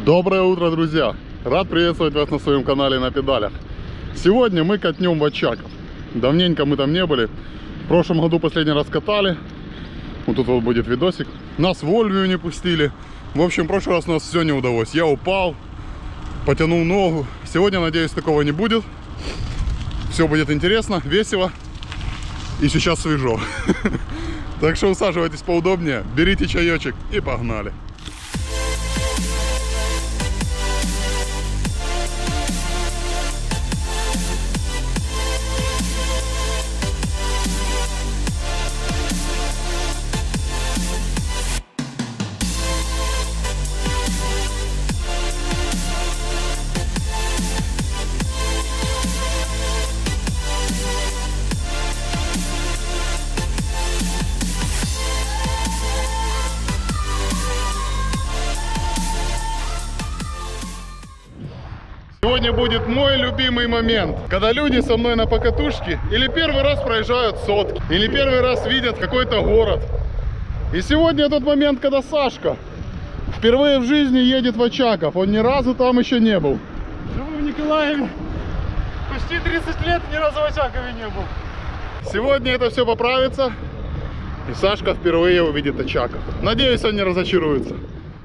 Доброе утро, друзья! Рад приветствовать вас на своем канале на педалях. Сегодня мы катнем в Очаков. Давненько мы там не были. В прошлом году последний раз катали. Вот тут вот будет видосик. Нас в Ольвию не пустили. В общем, в прошлый раз у нас все не удалось. Я упал, потянул ногу. Сегодня, надеюсь, такого не будет. Все будет интересно, весело и сейчас свежо. Так что усаживайтесь поудобнее, берите чаечек и погнали. Сегодня будет мой любимый момент, когда люди со мной на покатушке или первый раз проезжают сотки, или первый раз видят какой-то город. И сегодня тот момент, когда Сашка впервые в жизни едет в Очаков. Он ни разу там еще не был. Живу в Николаеве. Почти 30 лет, ни разу в Очакове не был. Сегодня это все поправится, и Сашка впервые увидит Очаков. Надеюсь, он не разочаруется.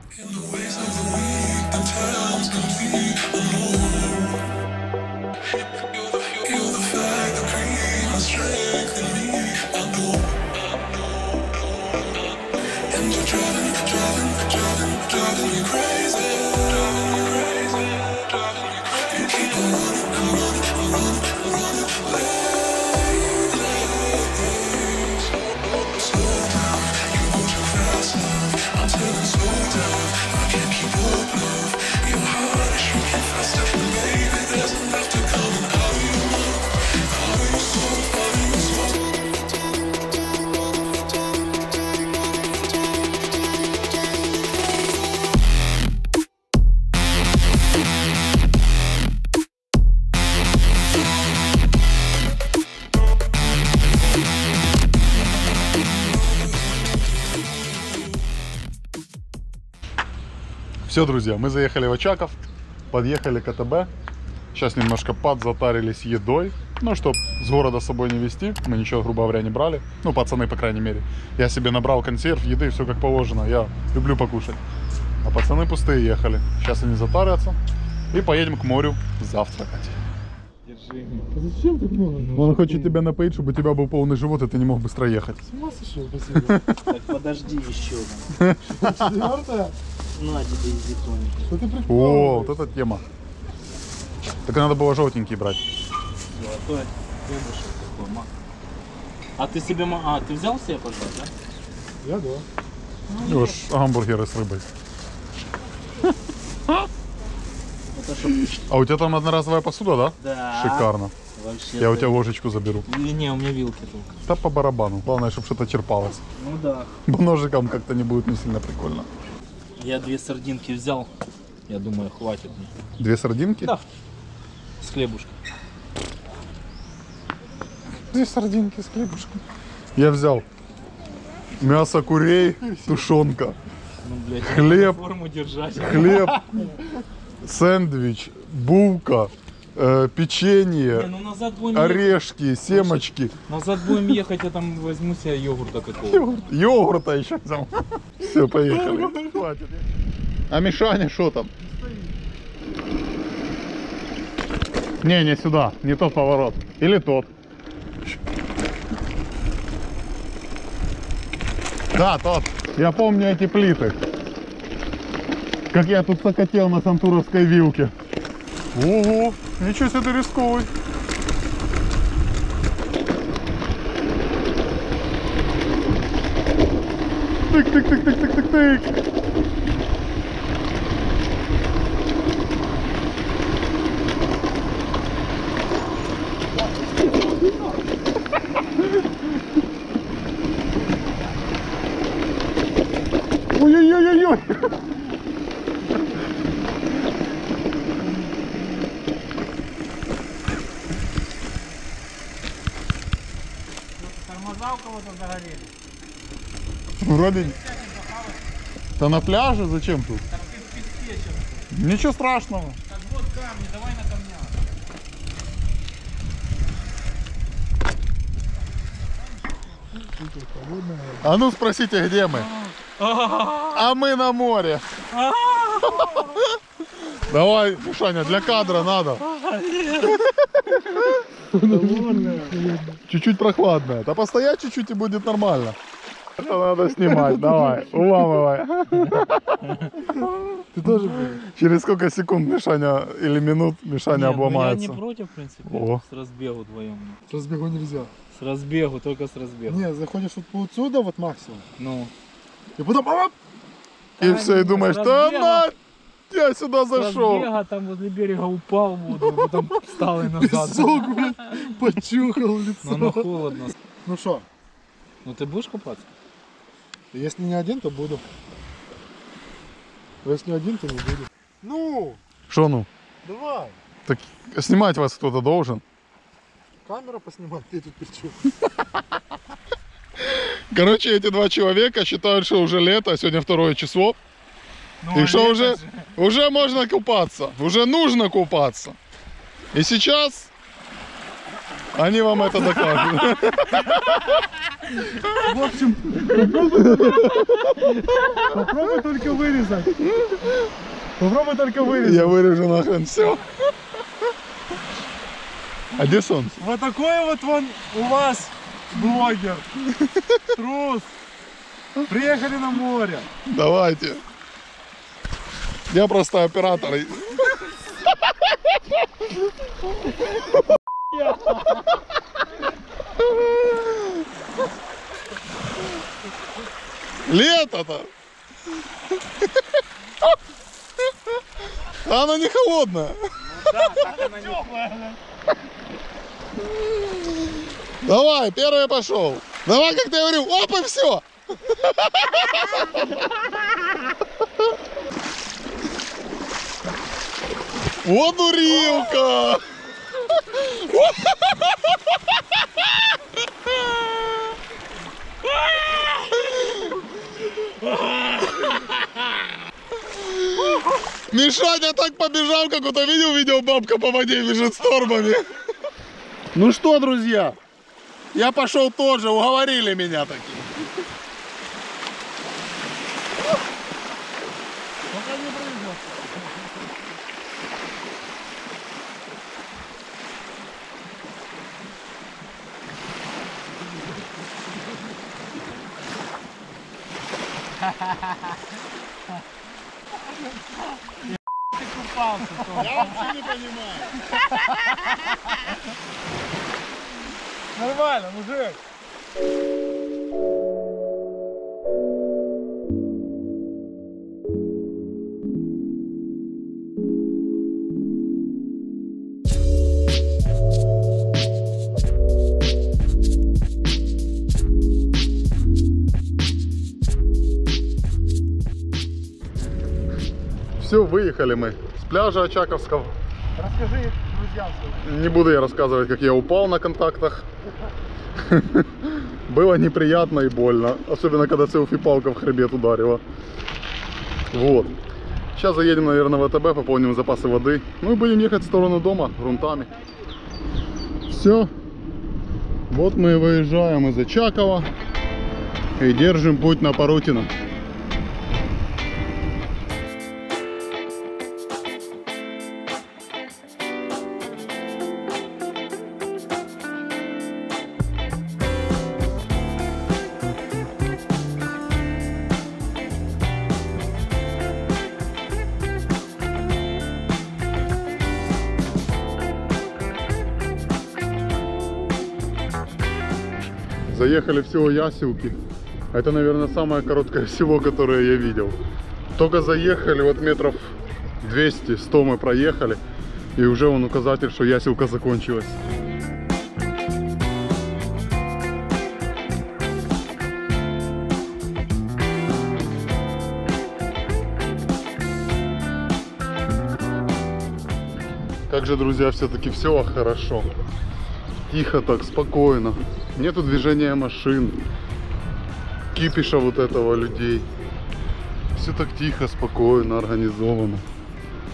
Все, друзья, мы заехали в Очаков, подъехали к АТБ. Сейчас немножко подзатарились едой. Ну, чтоб с города с собой не везти, мы ничего, грубо говоря, не брали. Ну, пацаны, по крайней мере. Я себе набрал консерв, еды, все как положено. Я люблю покушать. А пацаны пустые ехали. Сейчас они затарятся. И поедем к морю завтракать. Держи. А зачем так много? Он хочет тебя напоить, чтобы у тебя был полный живот, и ты не мог быстро ехать. С ума сошел, спасибо. Так, подожди еще. Четвертая? На тебе изотоника. Что ты О, прикалываешь? вот эта тема. Так надо было желтенький брать. Золотой хлебушек такой, мак. А ты себе... А, ты взял себе пожрать, да? Я да. Ну, уж гамбургеры с рыбой. Это чтоб... А у тебя там одноразовая посуда, да? Да. Шикарно. Вообще. Я у тебя ложечку заберу. Не, у меня вилки только. Да по барабану. Главное, чтобы что-то черпалось. Ну да. Бо ножиком как-то не будет не сильно прикольно. Я 2 сардинки взял. Я думаю, хватит мне. 2 сардинки? Да. С хлебушком. 2 сардинки с хлебушком. Я взял мясо курей, тушенка, Ну, блядь, Хлеб. форму держать. хлеб, сэндвич, булка, Не, печенье, ну назад будем ехать. орешки, семечки. Назад будем ехать, я там возьму себе йогурта какого-то. Йогурта еще взял. Все, поехали. Хватит. А Мишаня что там? Не сюда, не тот поворот. Или тот. Да, тот. Я помню эти плиты. Как я тут закатил на сантуровской вилке. Ого, ничего себе, ты рисковый. Тык-тык-тык-тык-тык-тык. Ой-ой-ой-ой-ой. Тормоза у кого-то загорели. Вроде... Да на пляже зачем тут? Там в песке сейчас. Ничего страшного. Так вот камни, давай на камнях. А ну спросите, где мы? А мы на море. Давай, Мишаня, для кадра надо. Чуть-чуть прохладная. Да постоять чуть-чуть и будет нормально. Это надо снимать, давай, уламывай. Ты тоже будешь? Через сколько секунд Мишаня или минут Мишаня Я обломается? не против, в принципе. О. С разбегу вдвоем. С разбегу нельзя. С разбегу, только с разбегу. Не, заходишь вот по отсюда, вот максимум. Ну. И потом оп! И все, и думаешь, с да разбега. на, я сюда С зашел. разбега там возле берега упал в воду, а потом встал и назад. Песок, блядь, почухал лицо. Но оно холодно. Ну что, Ну ты будешь купаться? если не один, то буду. А если не один, то не буду. Ну, Что ну? давай. Так снимать вас кто-то должен. Камера поснимать, ты тут при чем? Короче, эти два человека считают, что уже лето, сегодня 2 число. Ну, И что уже можно купаться, уже нужно купаться. И сейчас они вам это докажут. В общем, попробуй только вырезать. Попробуй только вырезать. Я вырежу нахрен все. А где солнце? Вот такой вот он у вас блогер. Трус. Приехали на море. Давайте. Я просто оператор. Лето-то. А она не холодная. Да, так она не... Давай, первый пошел. Давай, как ты говорил, оп, и все. Вот дурилка. Мишаня так побежал, как будто видел бабка по воде бежит с торбами. Ну что, друзья, я пошел тоже, уговорили меня такие. Я вообще не понимаю. Нормально, мужик. Все, выехали мы с пляжа Очаковского. Расскажи друзьям своим. Не буду я рассказывать, как я упал на контактах. Было неприятно и больно. Особенно, когда селфи-палка в хребет ударила. Вот. Сейчас заедем, наверное, в ВТБ, пополним запасы воды. Ну и будем ехать в сторону дома грунтами. Все. Вот мы и выезжаем из Очакова. И держим путь на Парутино. Заехали в село Ясилки. Это, наверное, самое короткое село, которое я видел. Только заехали, вот метров 200-100 мы проехали. И уже вон указатель, что Ясилка закончилась. Как же, друзья, все-таки в селах хорошо. Тихо так, спокойно. Нету движения машин, кипиша вот этого людей. Все так тихо, спокойно, организовано.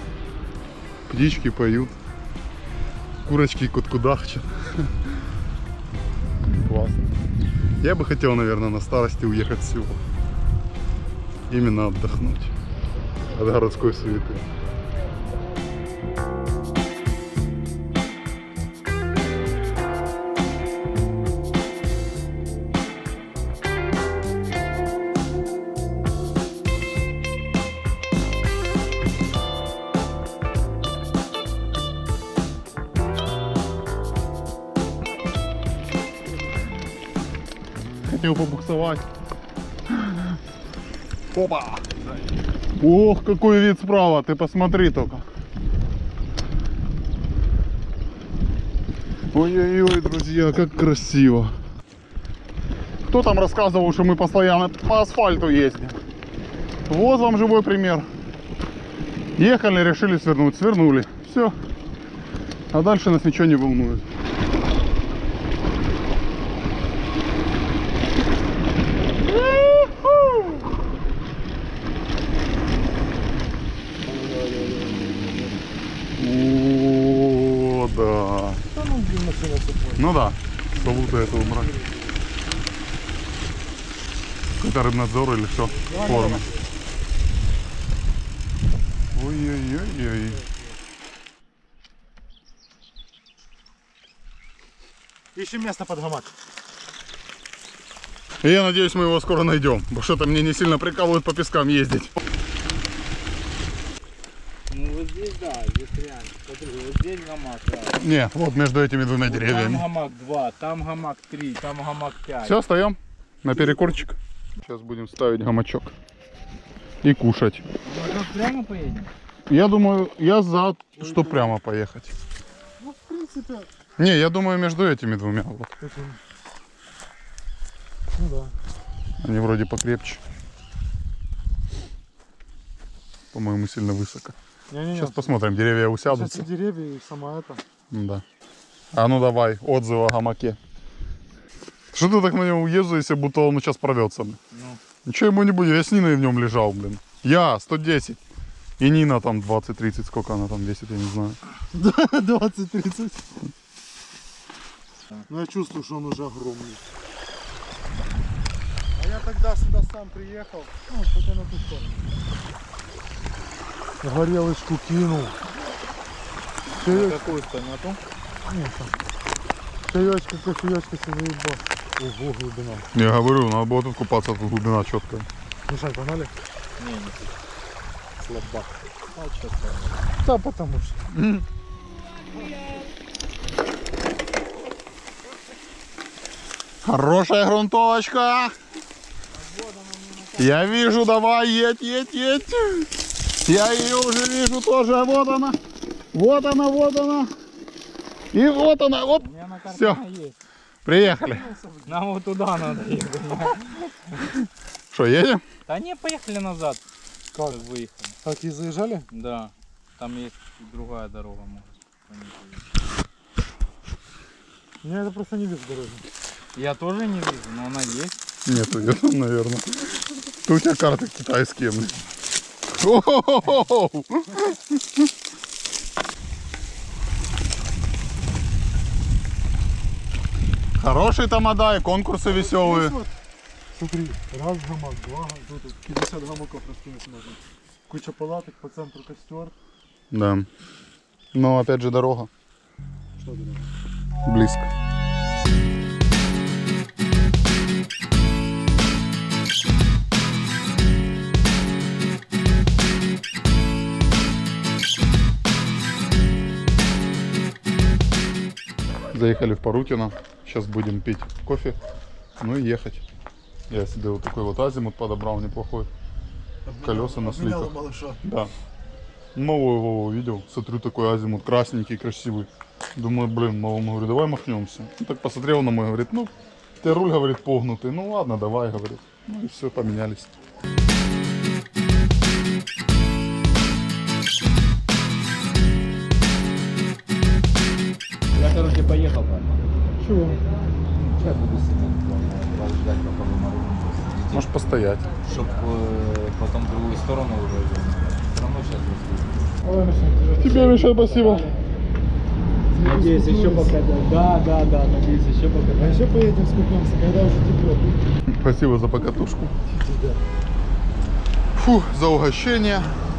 птички поют, курочки куткудахчат. Классно. Я бы хотел, наверное, на старости уехать в село. Именно отдохнуть от городской суеты. Хотел побуксовать. Опа! Ох, какой вид справа, ты посмотри только. Ой-ой-ой, друзья, как красиво. Кто там рассказывал, что мы постоянно по асфальту ездим? Вот вам живой пример. Ехали, решили свернуть, свернули. Все. А дальше нас ничего не волнует. О, да. Ну да, салуты это убрать. Это рыбнадзор или что? Форма. Ой-ой-ой-ой. Ищем место под гамак. И я надеюсь, мы его скоро найдем. Потому что это мне не сильно прикалывает по пескам ездить. Ну вот здесь, да, здесь реально. Смотри, вот здесь гамак, да. Нет, вот между этими двумя Вот деревьями. там гамак 2, там гамак 3, там гамак 5. Все, встаем на перекурчик. Сейчас будем ставить гамачок и кушать. Может, прямо поедем? Я думаю, я за, что прямо поехать. Ну, в принципе, Не, я думаю, между этими двумя. Вот. ну да. Они вроде покрепче. По-моему, сильно высоко. Не-не-не. Сейчас посмотрим, деревья Сейчас и усядутся. деревья, и сама это. Да. А ну давай, отзывы о гамаке. Что ты так на нем уезжаешься, будто он сейчас порвется? Ну. Ничего ему не будет, я с Ниной в нем лежал, блин. Я 110. И Нина там 20-30, сколько она там весит, я не знаю. 20-30. Ну я чувствую, что он уже огромный. А я тогда сюда сам приехал. Ну, хотя на ту сторону. Горелочку кинул. На какую сторону? На ту? Нет, там. Кофеечка себе заебал. Ого, глубина. Я говорю, надо было тут купаться, тут глубина четкая. Мишань, погнали? Не, не тут. Слабак. А что Да, потому что. Хорошая грунтовочка. Я вижу, давай, едь, едь, едь. Я ее уже вижу тоже, вот она. Вот она, вот она. И вот она, оп. У меня на карте Всё. есть. Приехали. Нам вот туда надо ехать. Что, едем? Да не, поехали назад. Как выехали? Так и заезжали? Да. Там есть другая дорога, может. по ней поедем. Я это просто не вижу дороги. Я тоже не вижу, но она есть. Нету ее там, наверное. Тут у тебя карты китайские, блин. О-хо-хо-хо! Хороший тамадай, конкурсы веселые. Смотри, раз гамак, два, тут 50 гамаков раскинуть можно. Куча палаток, по центру костер. Да. Но опять же дорога. Что дорога? Близко. Заехали в Парутино. Сейчас будем пить кофе, ну и ехать. Я себе вот такой вот азимут подобрал неплохой. Колеса на слитах. Да. Новую его увидел. Смотрю, такой азимут красненький, красивый. Думаю, блин, новому говорю, давай махнемся. Он так посмотрел на мой, говорит, ну, ты руль, говорит, погнутый. Ну ладно, давай, говорит. Ну и все, поменялись. Я, короче, поехал там. Чего? Сейчас буду сидеть, вас ждать, пока вы морозите. Можешь постоять. Чтоб потом в другую сторону уже. равно сейчас раскрутишь. Ой, Миша, Тебе, Миша, спасибо. Надеюсь, еще пока. Да, надеюсь, еще пока. А еще поедем скупимся, когда уже тепло будет. Спасибо за покатушку. Фу, за угощение.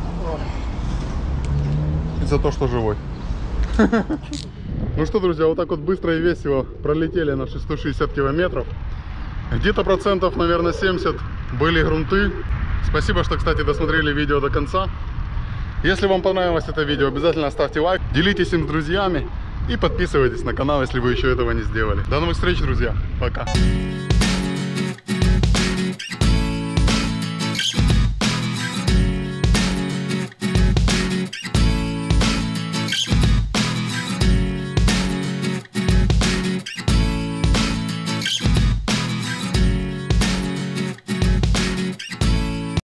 И за то, что живой. Ну что, друзья, вот так вот быстро и весело пролетели на 660 километров. Где-то процентов, наверное, 70 были грунты. Спасибо, что, кстати, досмотрели видео до конца. Если вам понравилось это видео, обязательно ставьте лайк, делитесь им с друзьями и подписывайтесь на канал, если вы еще этого не сделали. До новых встреч, друзья. Пока.